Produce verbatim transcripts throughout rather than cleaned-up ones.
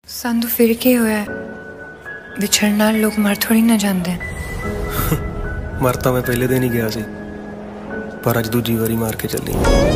सानू फिर के होया विछड़न नाल लोग मर थोड़ी ना जांदे। मर तो मैं पहले दिन ही गया सी, पर अज दूजी वारी मार के चली।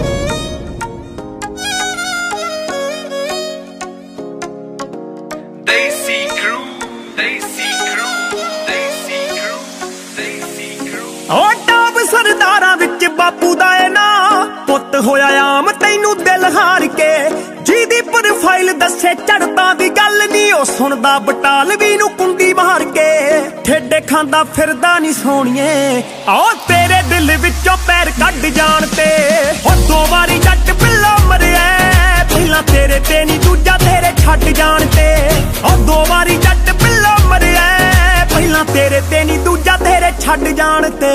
सरदारां विच बापू दा ए ना पुत होया आम तैनू दिल हार के, जिहदी प्रोफाइल दसे चढ़दा दी गल नी ओ सुनदा बटालवी नू कुंडी मार के। ठेडे खांदा फिरदा नी सोहणिए आ तेरे दिल विचों पैर कढ जाण ते। ओ दो वारी जट पिल्ला मरिया पहलां तेरे ते नी दूजा तेरे छड्ड जाण ते। ओ दो वारी जट पिल्ला मरिया पहलां तेरे ते नी दूजा तेरे छड्ड जाण ते।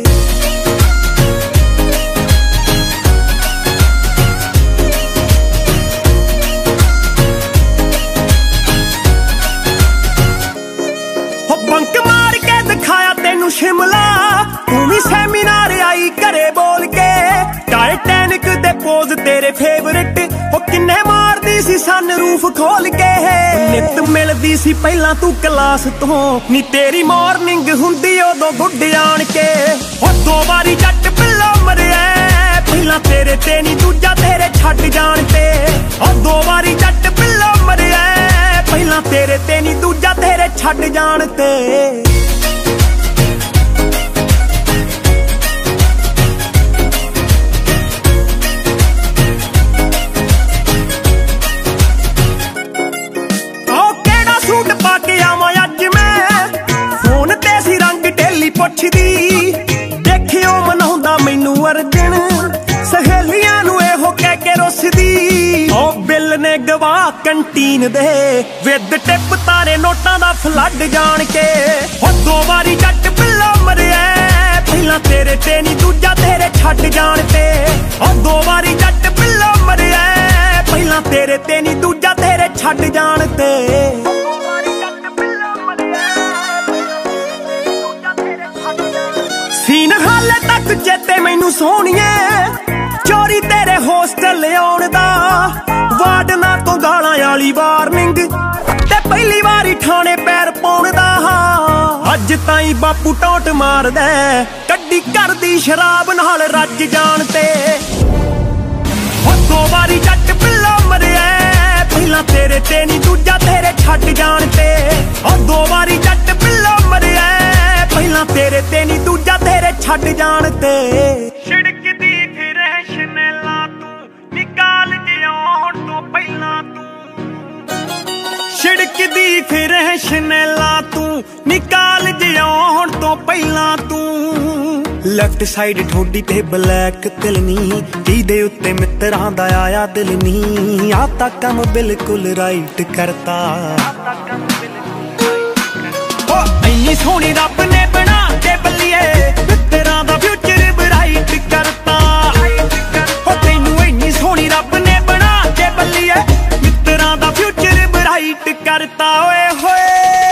बंक मार के दिखाया तेनू शिमला, तू भी सेमिनार आई घरे बोल के। टाइटैनिक दे पोज तेरे फेवरेट, ओ किन्ने मारदी सी सन रूफ खोल के। नित मिलदी सी पहला तू क्लास तो, नी तेरी मॉर्निंग हुंदी उदों गुड आण के। ओ दो वारी जट पिल्ला मरिया पहला तेरे ते नी दूजा तेरे छड्ड जाण ते। ओ दो वारी जट पिल्ला मरिया पहला तेरे ते नी दूजा तेरे छड्ड जाण ते। सूट पाके आवां अज मैं, फोन ते सी रंग ढेली पुछदी, देखियो मनाउंदा मैनू अर्जन, सहेलियां नू एहो कह के रुसदी। ओ बिल ने गवा कंटीन दे विद टिप तारे नोटां दा फ्लड जाण के। ओ दो वारी जट पिल्ला मरिया पहलां तेरे ते नी दूजा तेरे छड्ड जाण ते। ओ दो वारी जट पिल्ला मरिया पहलां तेरे ते नी दूजा तेरे छड्ड जाण ते। सीन हाले तक चेते मैनू सोहणिए, चोरी तेरे होस्टल आउण दा, वार्डना तो गालां वाली वार्निंग ते पहली वारी ठाणे पैर पाउण दा। अज ताईं बापू टोट मारदा कड्डी करदी शराब नाल रज जाण ते। ओ दो वारी जट पिल्ला मरिया पहलां तेरे ते नी दूजा तेरे छड्ड जाण ते। ओ दो वारी जट पिल्ला मरिया पहलां तेरे ते नी दूजा तेरे छड्ड जाण ते। छिड़कदी फिर शनेला तू निकाल जिउण तो पहलां तू, छिड़कदी फिर शनेला तू निकाल जिउण तो पहलां तू। लेफ्ट साइड ठोडी ते ब्लैक तिल नी, जिहदे उत्ते मित्रां दा आया दिल नी, आ तां कम बिल्कुल राइट करता। ओ इन्नी सोहनी रब ने बना के बल्लिए मित्रां दा फ्यूचर ब्राइट करता। ओ तैनू इन्नी सोहनी रब ने बना के बल्लिए मित्रां दा फ्यूचर ब्राइट करता। ओए होए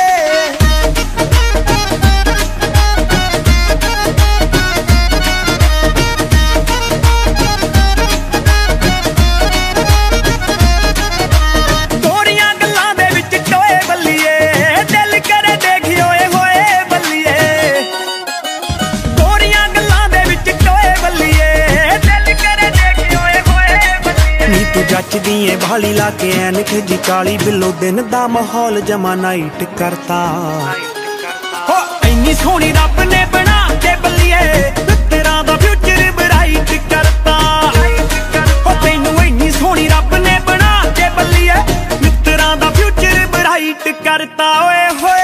जचदी ए भाली लाके ऐनक जी काली बिल्लो, दिन दा माहौल जमा नाइट करता। हो इन्नी सोहनी रब ने बना के बल्लिए मित्रां दा फ्यूचर ब्राइट करता। हो तैनू इन्नी सोहनी रब ने बना के बल्लिए मित्रां दा फ्यूचर ब्राइट करता। ओए होए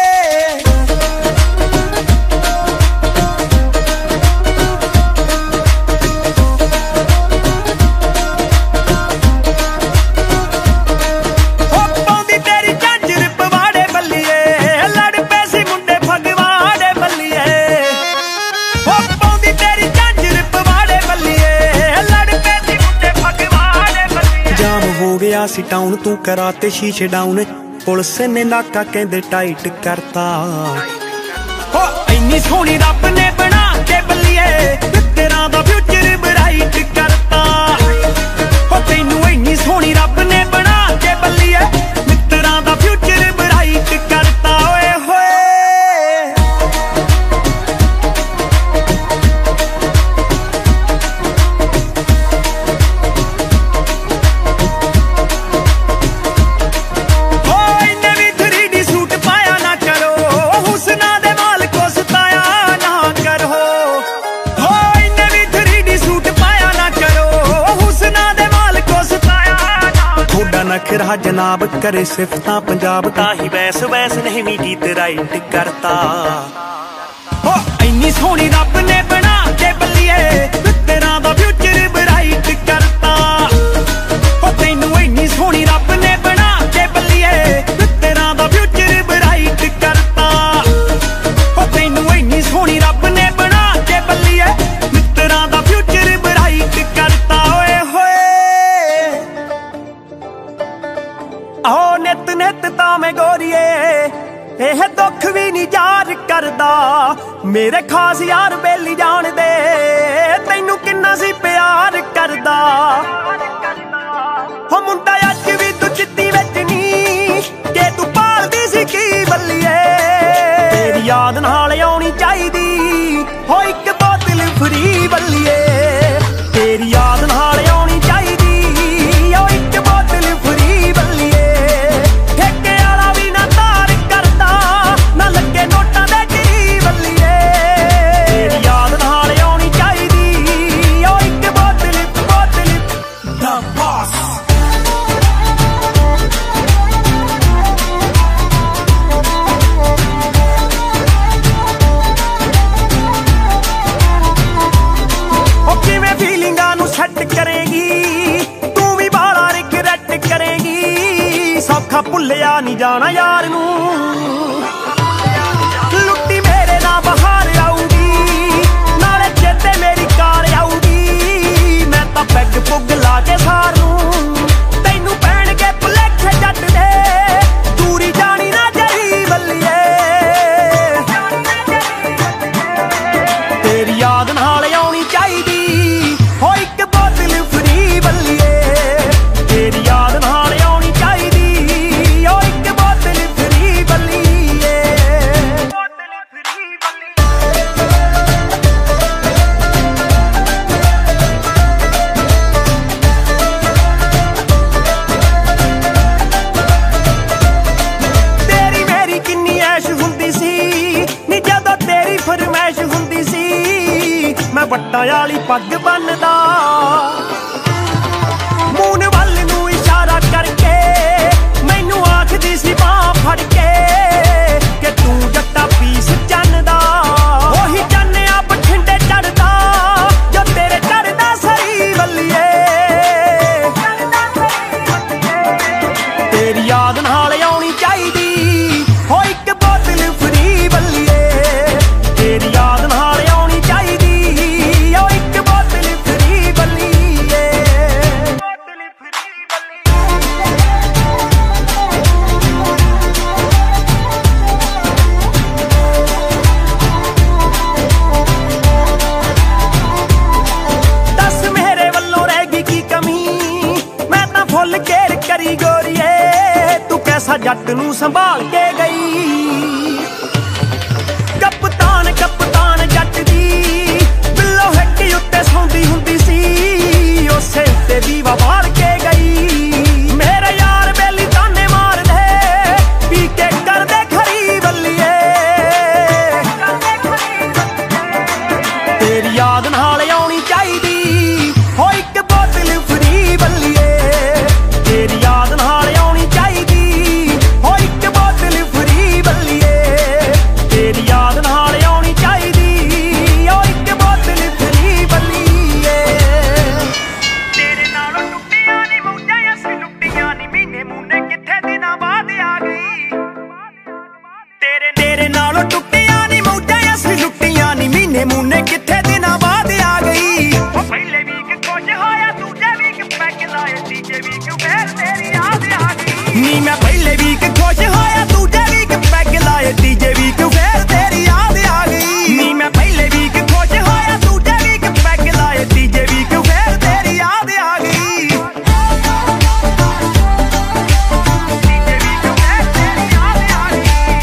सी टाउन तू कराते शीशे डाउन, पुलिस ने नाका कहंदे टाइट करता। हो इन्नी सोहनी रब ने बना के बल्लिए मित्रां दा फ्यूचर ब्राइट करता। हो तैनू इन्नी सोहनी रब ने बना के बल्लिए मित्रां कहा जनाब करे सिफतां पंजाब ताही वैस वैस नहीं भी गीत राइट करता हो इन्नी सोहनी रब ने बना के बल्लिए तेरा दा फ्यूचर ब्राइट करता हो तैनू इन्नी सोहनी रब ने बना के बल्लिए तेरा दा फ्यूचर ब्राइट करता हो तैनू इन्नी सोहनी रब ने बना के बल्लिए तेरा दा फ्यूचर ब्राइट करता ओए होए आओ नित नित तां मैं गोरीए एह दुख भी नहीं जार करदा मेरे खास यार बेली जान दे तैनू किन्ना सी प्यार करदा हो मुंडा अज भी तू चित्ती विच नी के तू पालदी सी की बल्लिए तेरी याद नाल आउणी चाहीदी हो इक बोतल फ्री बल्लिए तेरी याद नाल आउणी चाहीदी हो इक बोतल फ्री बल्लिए ठेके वाला भी ना तार करदा ना लगे नोटां दे ढी बल्लिए तेरी याद नाल आउणी चाहीदी हो इक बोतल बोतल द बॉस छट करेगी तू भी बाला रिग्रेट करेगी सौखा भुल्लिया नहीं जाना यार नू लुट्टी मेरे ना बहार आऊगी नाले चेते मेरी कार आऊगी मैं तां पैग पुग ला के सार नू तैनू पैण के भुलेखे जट दे दूरी जानी ना जरी बल्लिए तेरी याद नाल आउणी चाहीदी हो इक बोतल फ्री बल्लिए तेरी याद नाल आउणी चाहीदी हो इक बोतल फ्री बल्लिए बोतल फ्री तेरी मेरी किन्नी ऐश हुंदी सी नी जदों तेरी फरमैश हुंदी सी मैं वट्टां वाली पग बनदा मून वल नू इशारा करके मैनू आखदी सी बांह फड़ के कि तू जट्टा पीस चन्नदा ओही चन्निया बठिंडे चढ़दा जो तेरे चढ़दा सही बल्लिए तेरी याद नाल आउणी चाहीदी हो इक बोतल फ्री बल्लिए तेरी याद नाल आउणी चाहीदी हो इक बोतल फ्री बल्लिए बोतल फ्री दस मेरे वल्लों रह गई की कमी मैं तां फुल केयर करी गोरीए तू कैसा जट नू संभाल के गई कप्तान कप्तान जट दी बिल्लो हट्टी उत्ते सौंदी हुंदी सी उसे उत्ते दीवा बाल के गई मेरे यार बेली ताने मार दे पी के कर दे खरी बल्लिए तेरी याद नाल आउणी चाहीदी हो इक बोतल फ्री बल्लिए तेरी याद नाल आउणी चाहीदी हो इक बोतल फ्री बल्लिए तेरी याद नाल आउणी चाहीदी हो इक बोतल फ्री बल्लिए तेरे नालों टुੱਟੀਆਂ ਨੀ ਮੌਜਾਂ ਅਸੀਂ ਲੁੱਟੀਆਂ ਨੀ ਮਹੀਨੇ ਮੂਨੇ ਕਿੱਥੇ ਦਿਨਾਂ ਬਾਅਦ ਆ ਗਈ ਤੇਰੇ ਤੇਰੇ ਨਾਲੋਂ ਟੁੱਟੀਆਂ ਨੀ ਮੌਜਾਂ ਅਸੀਂ ਲੁੱਟੀਆਂ ਨੀ ਮਹੀਨੇ ਮੂਨੇ ਕਿੱਥੇ ਦਿਨਾਂ ਬਾਅਦ ਆ ਗਈ ਉਹ ਪਹਿਲੇ ਵੀਕ ਕੁਝ ਹੋਇਆ ਦੂਜੇ ਵੀਕ ਪੈਗ ਲਾਏ ਤੀਜੇ ਵੀਕ ਫੇਰ ਤੇਰੀ ਯਾਦ ਆ ਗਈ ਨੀ ਮੈਂ ਪਹਿਲੇ ਵੀਕ ਕੁਝ ਹੋਇਆ ਦੂਜੇ ਵੀਕ ਪੈਗ ਲਾਏ ਤੀਜੇ ਵੀਕ ਫੇਰ ਤੇਰੀ ਯਾਦ ਆ ਗਈ ਨੀ ਮੈਂ ਪਹਿਲੇ ਵੀਕ ਕੁਝ ਹੋਇਆ ਦੂਜੇ ਵੀਕ ਪੈਗ ਲਾਏ ਤੀਜੇ ਵੀਕ ਫੇਰ ਤੇਰੀ ਯਾਦ ਆ ਗਈ ਤੀਜੇ ਵੀਕ ਫੇਰ ਤੇਰੀ ਯਾਦ ਆ ਗਈ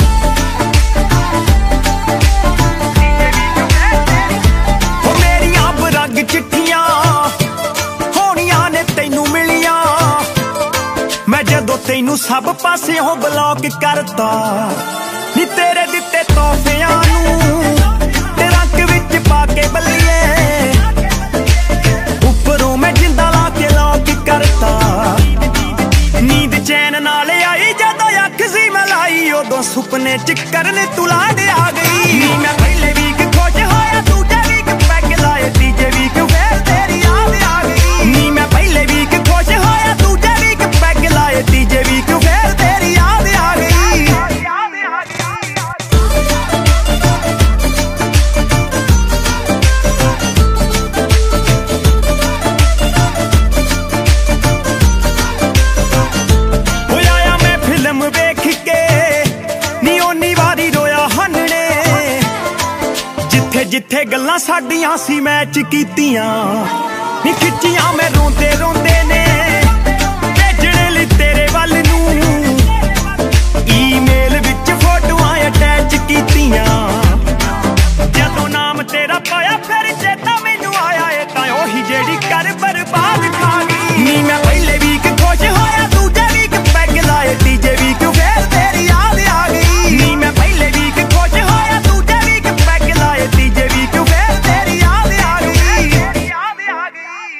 ਤੀਜੇ ਵੀਕ ਫੇਰ ਤੇਰੀ ਹੋ ਮੇਰੀਆਂ ਬਰੰਗ ਚਿੱਠੀਆਂ ਹੋਣੀਆਂ ਨੇ ਤੈਨੂੰ ਮਿਲੀਆਂ मैं जदों तैनू सब पासियों ब्लॉक करता नी तेरे दिते तोहफियां नू ते रंग विच पा के बल्लिए उपरों मैं जिंदा ला के लॉक करता नी सुपने च करने तू लाड आ गई नी मैं पहले वीक खुश होया दूजे वीक पैग लाए तीजे वीक फिर तेरी याद आ गई नी मैं पहले वीक खुश होया दूजे वीक पैग लाए तीजे वीक फिर तेरी याद आ गई जिथे गल्लां साडियां सी मैच कीतियां नी खिच्चियां मैं रोंदे रोंदे ने भेजने लई तेरे वल नूं ईमेल विच फोटोआं अटैच कीतियां जदों नाम तेरा पाया फिर चेता मैनू आया ए तां ओही जेड़ी कर बर्बाद खा गई नी मैं पहले वीक खुश होया दूजे वीक पैग लाए तीजे वीक फिर तेरी याद आ गई नी मैं पहले वीक खुश होया दूजे वीक पैग लाए तीजे वीक फिर तेरी याद आ गई याद आ गई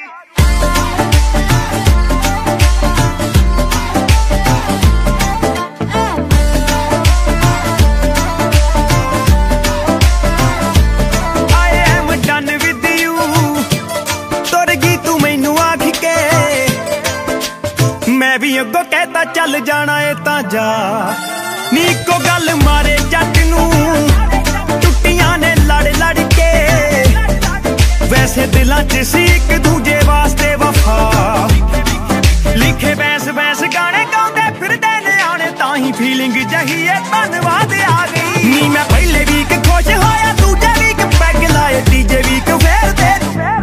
I am done with you तुर गई तू मैनू आख के मैं भी अगों कहता चल जाना है तां जा नी को गल मारे जट नू टुट्टियां ने लड़ लड़ के वैसे दिलां च सी एक दूजे वास्ते वफा लिखे बैस बैस गाने गाउंदे फिरदे ने आने तां ही फीलिंग जही है धन्नवाद आ गई नी मैं पहले वीक खुश होया दूजे वीक पैग लाए तीजे वीक फिर तेरी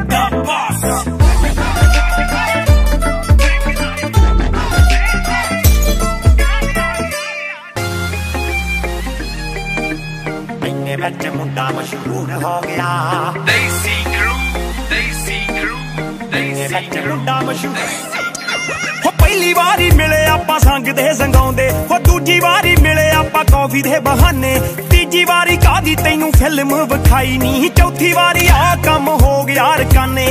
बच्च मुंडा मशहूर हो गया देसी क्रू देसी क्रू देसी मुंडा मशहूर हो पहली वारी मिले आपां संग दे संगाउंदे हो दूजी वारी मिले आपां कॉफी दे बहाने तीजी वारी कादी तैनू फिल्म विखाई नी चौथी वारी आ कम हो गया रकाने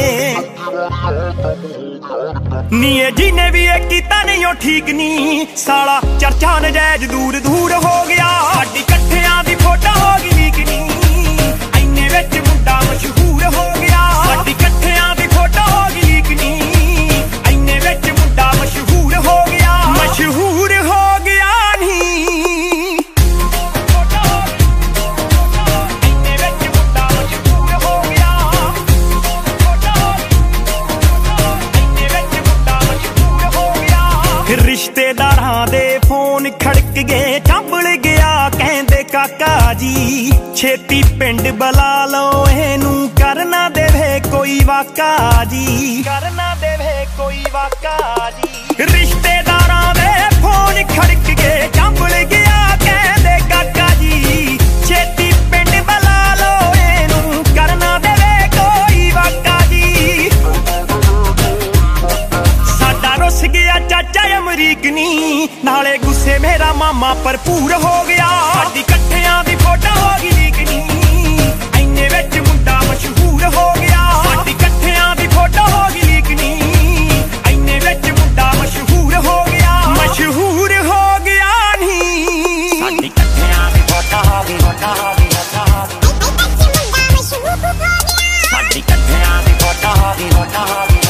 नी ए जिने भी ए कीता नहीं ओ ठीक नी साला चर्चा नजायज दूर दूर हो गया साडी इकट्ठियां दी फोटो हो गई लीक नी इन्ने विच मुंडा मशहूर हो गया साडी इकट्ठियां दी फोटो हो गई लीक नी इन्ने विच मुंडा मशहूर हो गया मशहूर हो गया नी रिश्तेदारां दे फोन खड़क गए चंबल गया कहंदे काका जी छेती पिंड बुला लो एनू करना देवे कोई वाका जी करना देवे कोई वाका जी रिश्तेदारां दे फोन खड़क गए चंबल गया कहंदे काका जी छेती पिंड बुला लो एनू करना देवे कोई वाका जी साडा रुस गया चाचा अमरीकनी नाले गुस्से मेरा मामा भरपूर हो गया साडी इकट्ठियां दी फोटो हो गई लीकनी इन्ने विच मुंडा मशहूर हो गया साडी इकट्ठियां दी फोटो हो गई लीकनी इन्ने विच मुंडा मशहूर हो गया मशहूर हो गया नी साडी इकट्ठियां दी फोटो हो गई फोटो हो गई साडी इकट्ठियां दी फोटो हो गई फोटो हो गई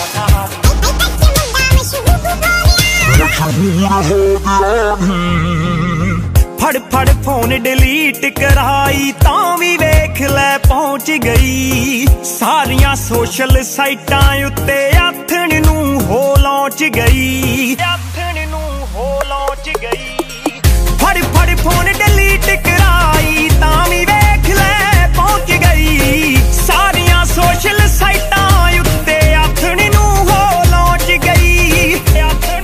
फड़ फड़ फोन डिलीट कराई तां भी वेख लै पहुंच गई सारियां सोशल साइटां उत्ते आथण नू हो लौंच गई आथण नू हो लौंच गई फड़ फड़ फोन डिलीट कराई तां भी वेख लै पहुंच गई सारियां सोशल साइटां उत्ते आथण नू हो लौंच गई आथण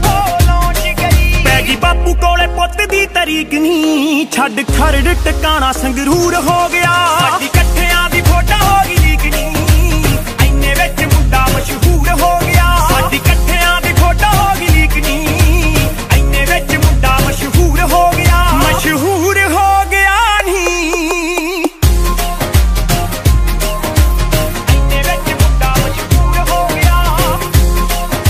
बापू कोले पुत दी तरीक नी छड़ खरड़ टकाना संगरूर हो गया साडी इकट्ठियां दी फोटो हो गई लीक नी इन्ने विच मुंडा मशहूर हो गया साडी इकट्ठियां दी फोटो हो गई लीक नी इन्ने विच मुंडा मशहूर हो गया मशहूर हो गया नी इन्ने विच मुंडा मशहूर हो गया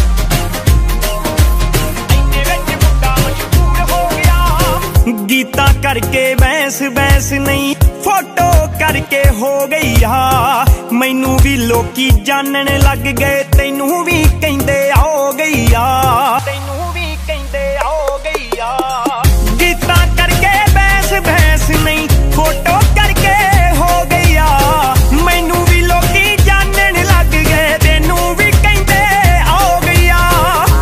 इन्ने विच मुंडा गीता करके बैंस बैंस नहीं फोटो करके हो गई आ मैनू भी लोकी जानन लग गए तैनू भी कहंदे आओ गई आ तैनू भी कहंदे आओ गई आ गीतां करके बैंस बैंस नहीं फोटो करके हो गई आ मैनू भी लोकी जानन लग गए तैनू भी कहंदे आओ गई आ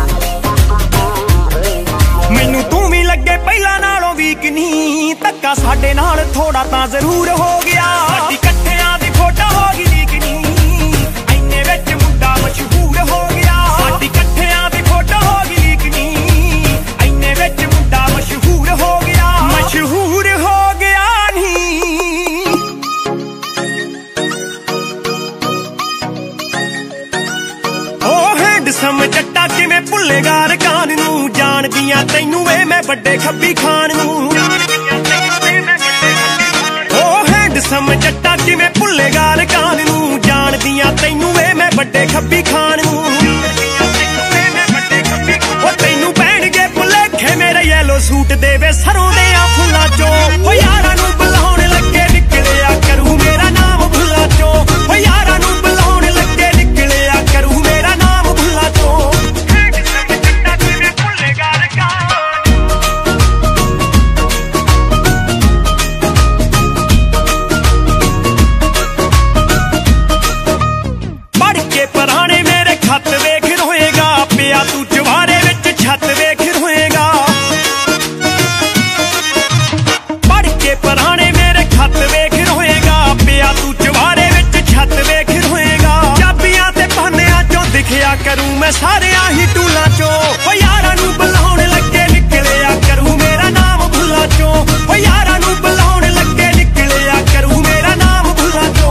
मैनू तू भी लगे पहला नालों वीक नहीं धक्का साडे नाल थोड़ा तां जरूर हो गया साडी इकट्ठियां दी फोटो हो गई लीक नहीं इन्ने विच मुंडा मशहूर हो गया साडी इकट्ठियां दी फोटो हो गई लीक नहीं इन्ने विच मुंडा मशहूर हो गया मशहूर हो गया नहीं ओ हैंडसम जट्टा किवें भुल्लेगा रकान नूं जानदियां तैनू वे मैं बड़े खब्बी खान नूं सम जट्टा किवें भुल्लेगा रकान नूं जानदियां तैनू वे मैं बड़े खब्बी खान नूं ओ तैनू पैणगे भुलेखे मेरे येलो सूट देवे सरों दे फुल्लां चों ओ यारां नूं बुलाउण लगे निकलिया करूं मेरा नाम भुल्लां चों ओ यारां नूं बुलाउण लगे निकलिया करूं मेरा नाम भुल्लां चों छत वेख रोएगा पिया तू जवारे विच छत वेख रोएगा पढ़ के पराने मेरे खत वेख रोएगा पिया तू जवारे विच छत वेख रोएगा चाबियां ते पानियां चों दिखिया करूं मैं सारियां ही टूलां चों ओ यारां नूं बुलाउण लगे निकलिया करूं मेरा नाम भुल्लां चों ओ यारां नूं बुलाउण लगे निकलिया करूं मेरा नाम भुल्लां चों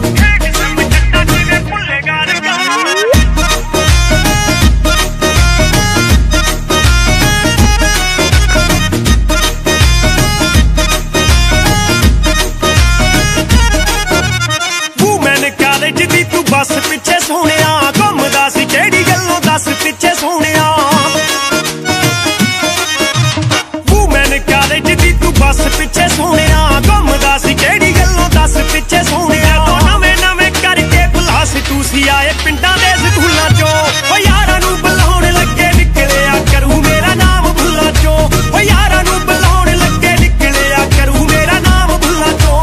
बस पिछे सोहणिया घुमदा सी केड़ी गल्लों दस पिछे सोहणिया वूमेन कॉलेज दी तू बस पिछे सोहणिया घुमदा सी केड़ी गल्लों दस पिछे सोहणिया तो नवें नवें करके बुलास तू सी आए पिंडां दे स्कूलां चों ओ यारां नूं बुलाउण लगे निकलिया करूं मेरा नाम भुल्लां चों ओ यारां नूं बुलाउण लगे निकलिया करूं मेरा नाम भुल्लां चों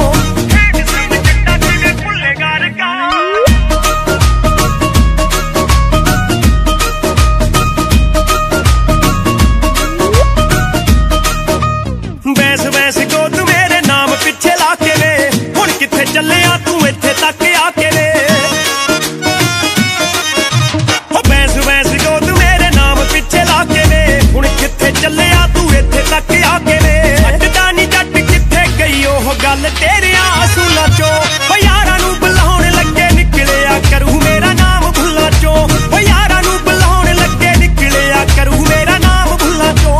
ਚੱਲਿਆ ਤੂੰ ਇੱਥੇ ਤੱਕ ਆ ਕੇ ਵੇ ਹੋ ਬੈਸ ਬੈਸ ਗੋ ਤੂੰ ਮੇਰੇ ਨਾਮ ਪਿੱਛੇ ਲਾ ਕੇ ਵੇ ਹੁਣ ਕਿੱਥੇ ਚੱਲਿਆ ਤੂੰ ਇੱਥੇ ਤੱਕ ਆ ਕੇ ਵੇ ਛੱਡਦਾ ਨਹੀਂ ਜੱਟ ਕਿੱਥੇ ਗਈ ਉਹ ਗੱਲ ਤੇਰਿਆਂ ਅਸੂਲਾਂ ਚੋਂ ਓ ਯਾਰਾਂ ਨੂੰ ਬੁਲਾਉਣ ਲੱਗੇ ਨਿਕਲਿਆ ਕਰੂ ਮੇਰਾ ਨਾਮ ਭੁੱਲਾਂ ਚੋਂ ਓ ਯਾਰਾਂ ਨੂੰ ਬੁਲਾਉਣ ਲੱਗੇ ਨਿਕਲਿਆ ਕਰੂ ਮੇਰਾ ਨਾਮ ਭੁੱਲਾਂ ਚੋਂ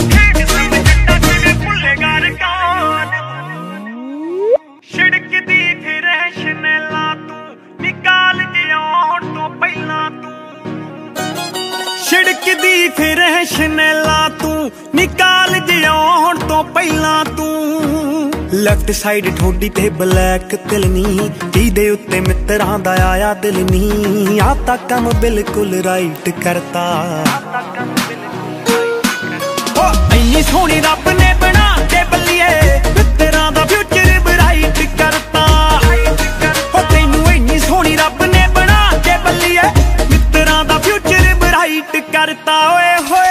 छिड़कदी फिर शनैला तू निकाल जियाउण तो पहला तू लेफ्ट साइड ठोडी ते ब्लैक तिल नी टी दे उत्ते मित्रां दा आया दिल नी आ तां कम बिल्कुल राइट करता ओ इन्नी सोहनी रब ने बना के बल्लिए मित्रां दा फ्यूचर ब्राइट करता ओ तैनू इन्नी सोहनी रब ने बना के बल्लिए मित्रां दा फ्यूचर ब्राइट करता ओए होए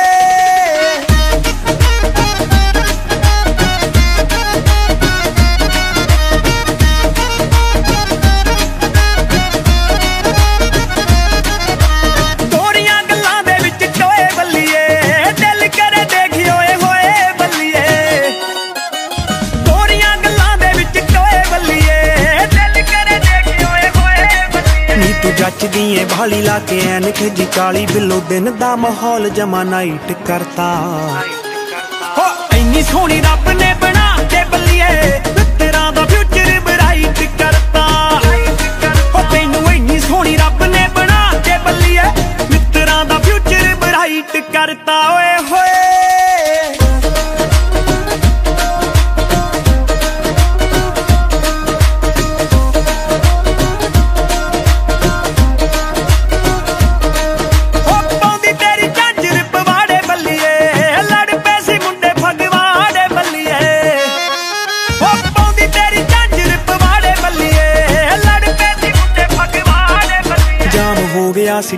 गोरियां गल्लां दे विच टोए बल्लिए दिल करे देखी ओए होए बल्लिए गोरियां गल्लां दे विच टोए बल्लिए दिल करे देखी ओए होए बल्लिए नी तू जचदी ऐ भाली ला के ऐनक जी काली बिल्लो दिन दा माहौल जमा नाइट करता हो इन्नी सोहनी रब ने बना के बल्लिए मित्रां दा फ्यूचर ब्राइट करता हो तैनू इन्नी सोहनी रब ने बना के बल्लिए मित्रां दा फ्यूचर ब्राइट करता ओए होए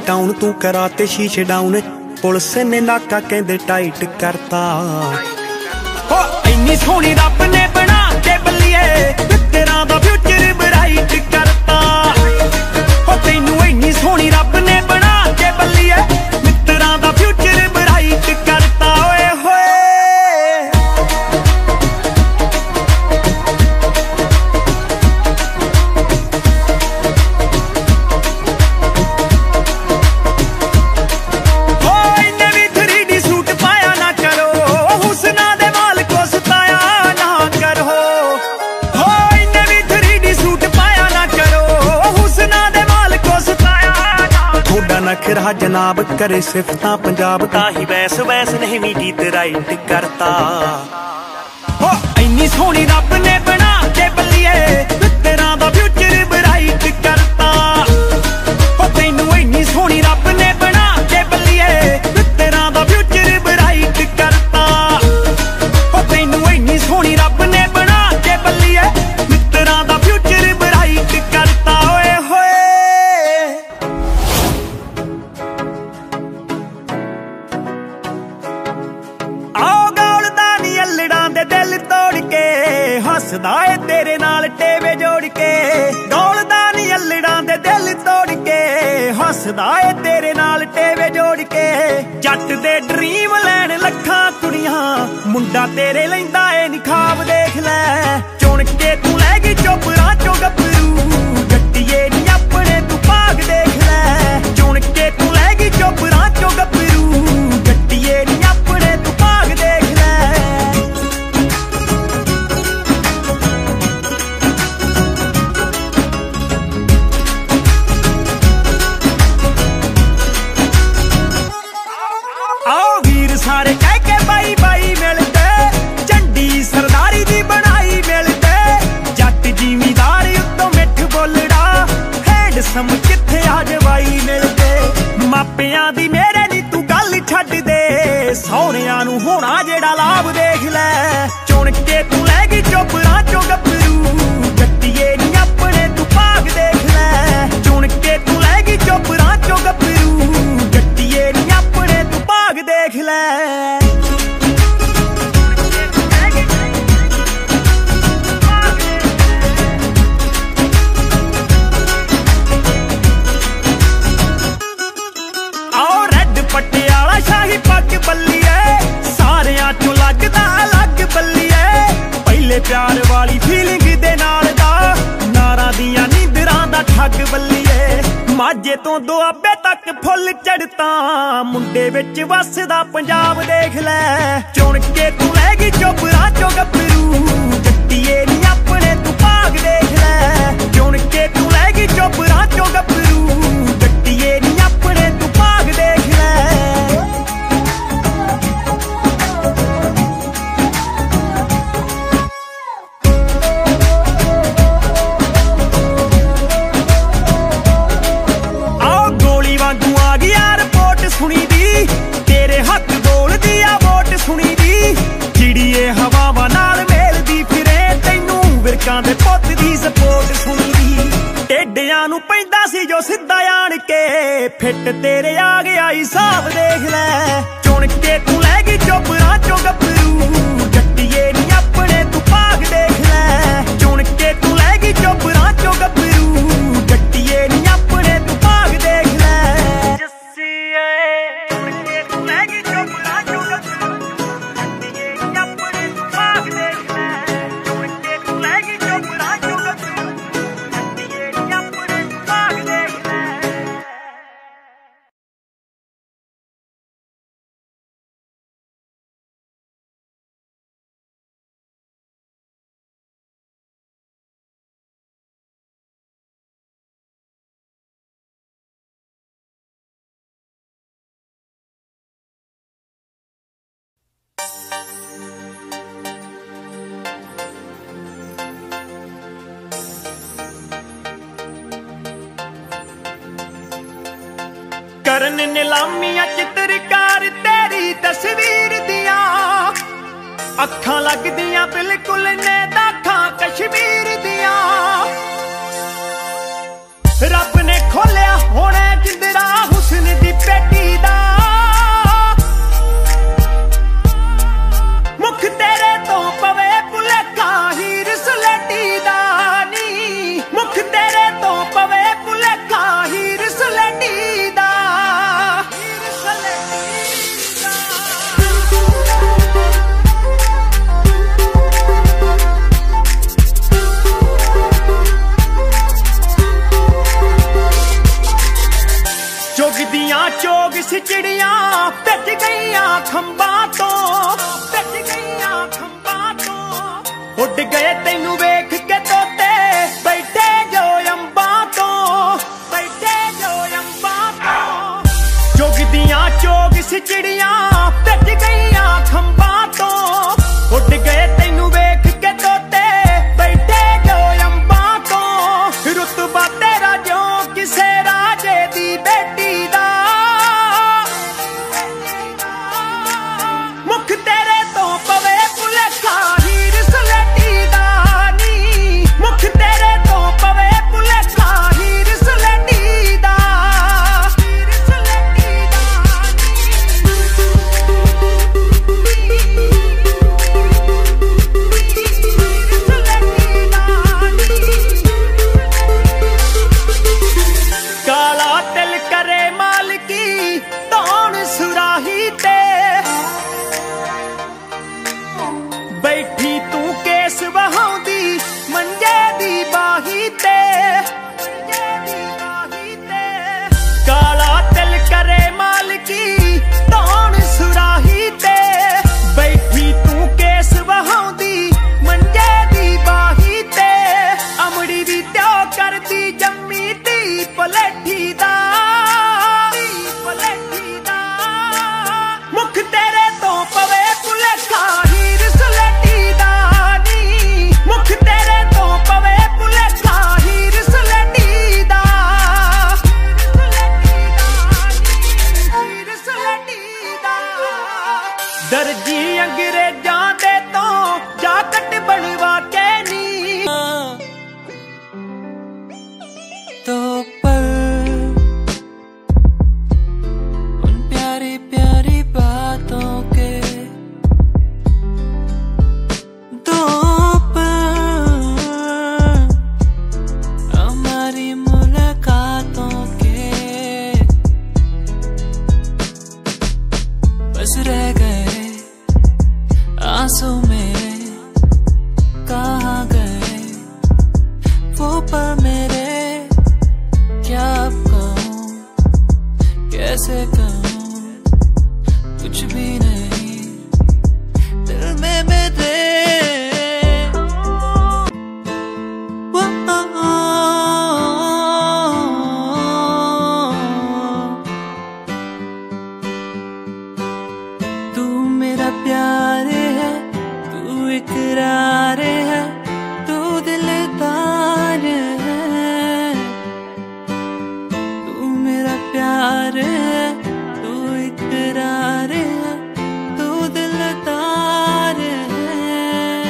टाउन तू कराते शीशे डाउन पुलिस ने नाका कहंदे टाइट करता हो इन्नी सोहनी रब ने बना के बल्लिए तेरा दा फ्यूचर ब्राइट करता हो तैनू इन्नी सोहनी रब ने बना के बल्लिए मित्तरां दा फ्यूचर ब्राइट करता ओए होए नखरा जनाब करे सिफतां पंजाब ताही वैस वैस नहीं मीठी ते राइट करता हो इन्नी सोहनी रब ने बना के बल्लिए तेरा दा फ्यूचर ब्राइट करता हो तैनू इन्नी सोहनी रब ने बना के बल्लिए तेरा दा फ्यूचर ब्राइट करता हो तैनू इन्नी सोहनी रब ने बना के बल्लिए तेरा दा फ्यूचर ब्राइट करता ओए होए हसदा है तेरे नाल टेवे जोड़ के डोलदा नी अल्लड़ां दे दिल तोड़ के हसदा है तेरे नाल टेवे जोड़ के जट दे ड्रीम लैन लखां कुड़ियां मुंडा तेरे लैंदा ए नी ख्वाब देख लै चुन के तू लै गई चोपरां चो गभरू जट्टिए नी अपने तू भाग देख लै चुन के तू लै गई चोपरां चो गभरू जट्टिए नी अपने तू भाग देख लै सारे कह के बाई बाई मिलते झंडी सरदारी दी बनाई मिलते जट जिमीदार उत्तों मिठ बोलड़ा हैंडसम किथे आ जवाई मिलते मापियां दी मेरे नी तू गल छड्ड दे सौहरियां नू होना जेड़ा लाभ देख लै चुन के तू लै गई चोपरां चो गभरू जट्टिए नी अपने तू भाग देख लै चुन के तू लै गई चोपरां चो गभरू जट्टिए नी अपने तू भाग देख लै पटियाला शाही पग बल्लिए सारियां चो लगदा अलग बल्लिए पहले प्यार वाली फीलिंग दे नाल दा नारां दियां नींदरां दा ठग बल्लिए माझे तो दुआबे तक फुल चढ़ता मुंडे विच वसदा पंजाब देख लै चुन के तू लै गई चोपरां चो गभरू जट्टिए नी अपने तू भाग देख लै चुन के तू लै गई चोपरां चो गभरू जट्टिए नी अपने तू भाग देख लै सुनी दी तेरे हक बोल दिया वोट सुनी दी चिड़िए हवावां नाल मेल दी फिरे तैनू विरकां दे पुੱਤ दी सपोर्ट सुनी दी टेडियां नू पैंदा सी जो सिद्धा आण के फिट तेरे आ गया हिसाब देख लै चुन के तू लै गई चोपरां चो गभरू जट्टिए नी अपने तू भाग देख लै चुन के तू लै गई चोपरां चो गभरू जट्टिए नी अपने तू भाग देख लै करन नीलामियां चित्रकार तेरी तस्वीर दिया अखां लगदियां बिल्कुल ने दाखां कश्मीर दिया रब ने खोलिया होना जिंदरा हुस्न ਉੱਡ ਗਏ ਤੈਨੂੰ ਵੇਖ ਕੇ ਤੋਤੇ ਬੈਠੇ ਜੋ ਅੰਬਾਂ ਤੋਂ ਬੈਠੇ ਜੋ ਅੰਬਾਂ ਤੋਂ ਚੁਗਦੀਆਂ ਚੋਗ ਸਿਚੜੀਆਂ ਭੱਜ ਗਈਆਂ ਖੰਭਾਂ ਤੋਂ ਉੱਡ ਗਏ ਤੈਨੂੰ ਵੇਖ ਕੇ ਤੋਤੇ ਬੈਠੇ ਜੋ ਅੰਬਾਂ ਤੋਂ ਰੁਤਬਾ ਤੇਰਾ ਜੋ ਕਿਸੇ ਰਾਜੇ ਦੀ ਬੇਟੀ ਦਾ ਮੁਖ ਤੇਰੇ ਤੋਂ ਪਵੇ ਭੁਲੇਖਾ ਹੀਰ ਸਲੇਟੀ ਦਾ ਨੀ ਮੁਖ ਤੇਰੇ ਤੋਂ ਪਵੇ ਭੁਲੇਖਾ ਹੀਰ ਸਲੇਟੀ ਦਾ ਹੀਰ ਸਲੇਟੀ ਕਾਲਾ ਤਿਲ ਕਰੇ ਮਾਲਕੀ ਧੌਣ ਸੁਰਾਹੀ ਤੇ ਬੈਠੀ ਤੂੰ ਕੇਸ ਵਹਾਉਂਦੀ ਮੰਜੇ ਦੀ ਬਾਹੀ ਤੇ ਕਾਲਾ ਤਿਲ ਕਰੇ ਮਾਲਕੀ ਧੌਣ ਸੁਰਾਹੀ ਤੇ ਬੈਠੀ ਤੂੰ ਕੇਸ ਵਹਾਉਂਦੀ ਮੰਜੇ ਦੀ ਬਾਹੀ ਤੇ ਅਮੜੀ ਦੀ ਤਿਉ ਕਰਦੀ ਜੰਮੀ ਧੀ ਪਲੇਠੀ ਦਾ ਪਲੇਠੀ ਦਾ ਮੁਖ ਤੇਰੇ ਤੋਂ ਪਵੇ ਭੁਲੇਖਾ ਹੀਰ ਸਲੇਟੀ ਦਾ ਨੀ ਮੁਖ ਤੇਰੇ ਤੋਂ ਪਵੇ ਭੁਲੇਖਾ ਹੀਰ ਸਲੇਟੀ ਦਾ ਹੀਰ ਸਲੇਟੀ ਦਾ ਦਰਜੀ ਅੰਗਰੇਜ਼ਾਂ ਦੇ ਤੋਂ ਜਾਕਟ ਬਣਵਾ ਕੇ ਨੀ तो पल उन प्यारी प्यारी बातों के दो पल हमारी मुलाकातों के बस रह गए आंसू मेरे कहाँ गए वो पल मेरे क्या अब कहूँ कैसे कहूँ कुछ भी नहीं दिल में मेरे तू मेरा प्यार है तू इकरार है तू दिलदार है प्यार है तू इकरार है तू दिलदार है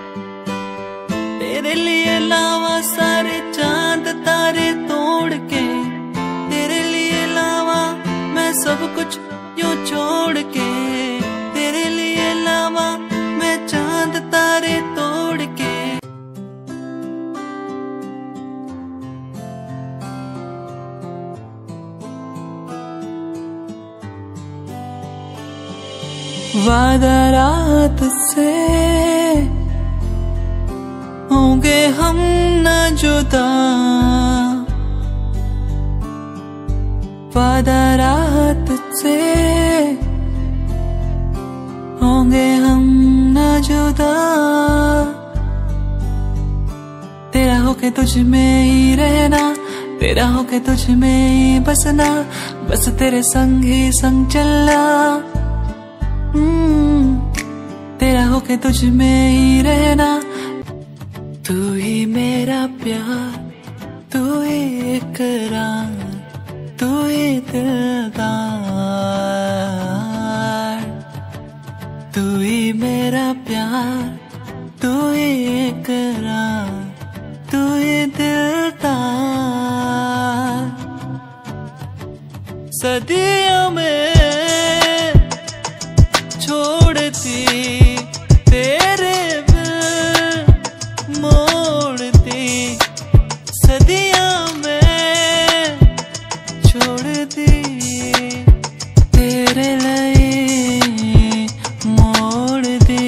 तेरे लिए लावा सारे चांद तारे तोड़ के तेरे लिए लावा मैं सब कुछ यूं छोड़ के तेरे लिए लावा मैं चांद तारे तोड़ के वादा रात से होंगे हम न जुदा वादा रात से होंगे हम न जुदा तेरा होके तुझ में ही रहना तेरा होके तुझ में ही बसना बस तेरे संग ही संग चलना तेरा होके तुझ में ही रहना तू ही मेरा प्यार तू ही इकरार तू ही दिलदार तू ही मेरा प्यार तू ही इकरार तू ही दिलदार सदियों में छोड़ती तेरे बिन मोड़ती सदियों में छोड़ती तेरे लिए मोड़ दी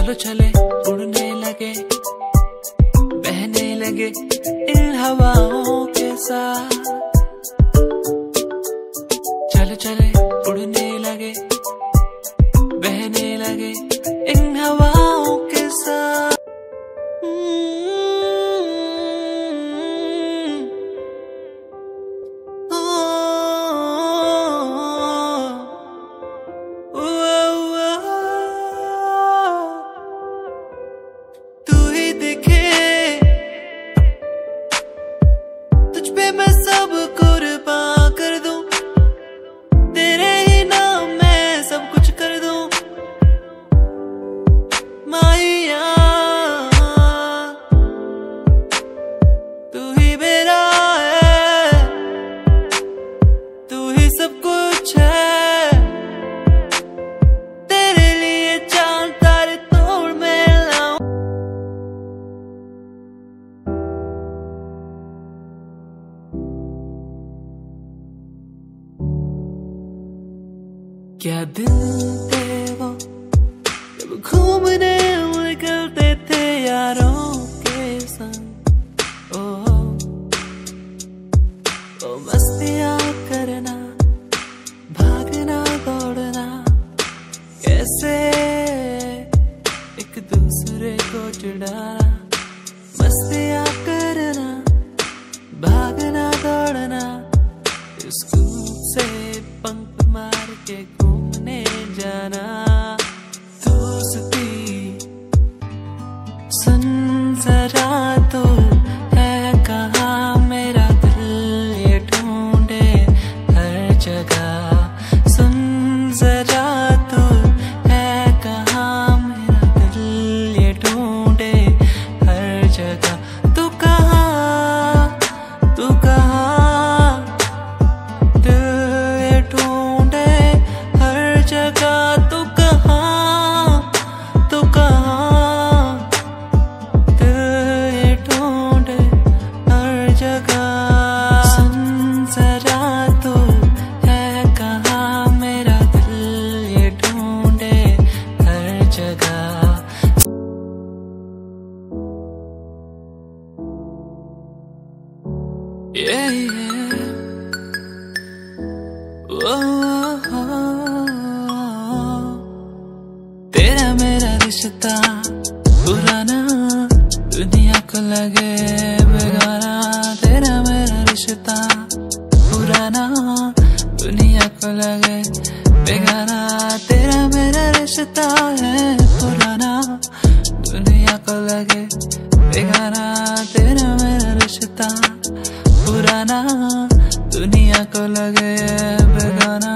चलो चले उड़ने लगे, बहने लगे इन हवाओं के साथ। चलो चले उड़ने लगे, बहने लगे इन हवाओं के साथ। क्या दिन थे वो जब घूमने निकलते थे यारों के संग। ओ, ओ मस्तियाँ करना, भागना दौड़ना, कैसे एक दूसरे को चिढ़ाना। मस्तियाँ करना, भागना दौड़ना, स्कूल से पंख मार के घूमने जाना। दोस्ती सुन जरा तो है कहाँ, मेरा दिल ये ढूंढे हर जगह। सुन जरा तो है कहाँ, मेरा दिल ये ढूंढे हर जगह। तू कहाँ, तू कहाँ, yeah, yeah. Oh, oh, oh. तेरा मेरा रिश्ता पुराना, दुनिया को लगे बेगाना। तेरा मेरा रिश्ता पुराना, दुनिया को लगे बेगाना। तेरा मेरा रिश्ता है पुराना, दुनिया को लगे बेगाना। तेरा मेरा रिश्ता पुराना, दुनिया को लगे बेगाना।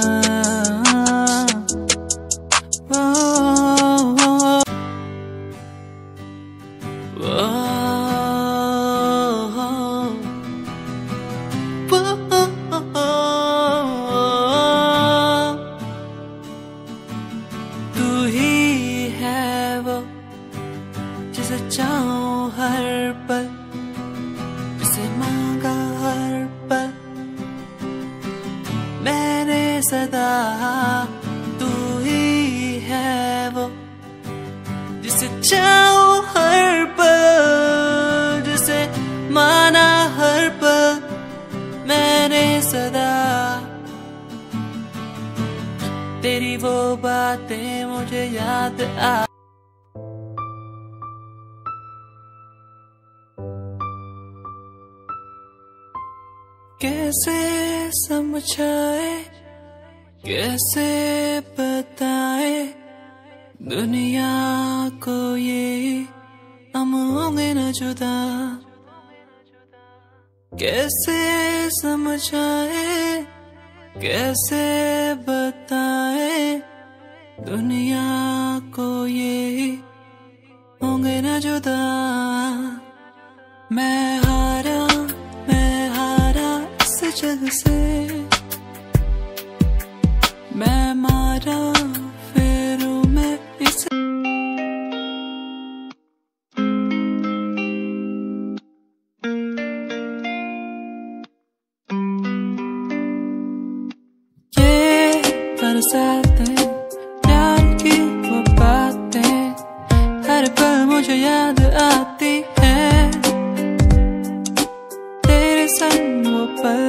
ओ, ओ, ओ, तू ही है वो जिसे चाहूं हर पल, मांगा हर पल मैंने सदा। तू ही है वो जिसे चाहूं हर पल, जिसे माना हर पल मैंने सदा। तेरी वो बातें मुझे याद आ, कैसे समझाए, कैसे बताए दुनिया को ये हम होंगे न जुदा। कैसे समझाए, कैसे बताए दुनिया को ये होंगे न जुदा। मैं हारा, मैं हारा इस जग से, मैं मारा फिर मैं इस। ये बरसातें, प्यार की वो बातें, हर पल मुझे याद आती है तेरे संग वो पल।